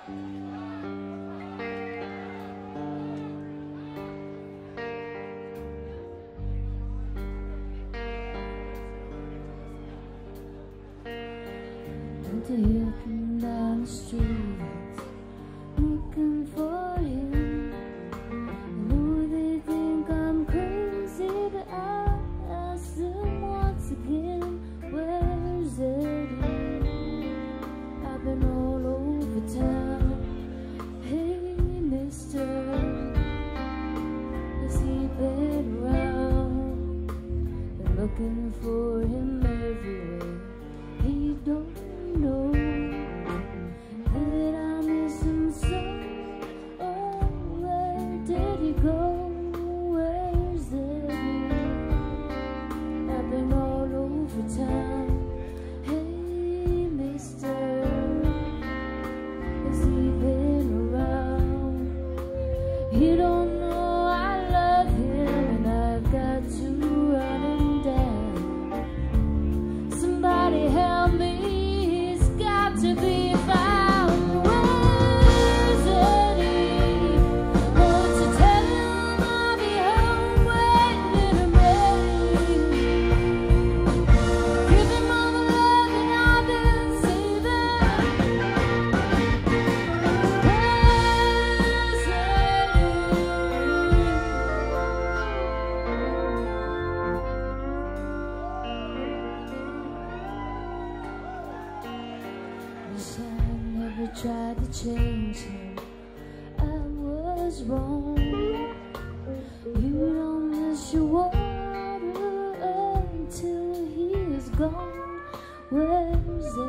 Walking down the street, looking for him. I know they think I'm crazy, but I ask them once again, where's Eddie? I've been all over town. Hey, mister, has he been around? Been looking for him everywhere. He don't know that I miss him so. Oh, where did he go? Where's Eddie? I've been all over town. Hey, mister, has he been around? He don't know I love him, and I've got to run him down. Somebody help me. To be found. Where's Eddie? Want to tell him I'll be home waiting and ready. Give him all the love that I've been saving. Where's Eddie? Wish I never tried to change him. I was wrong. You don't miss your water until he is gone. Where's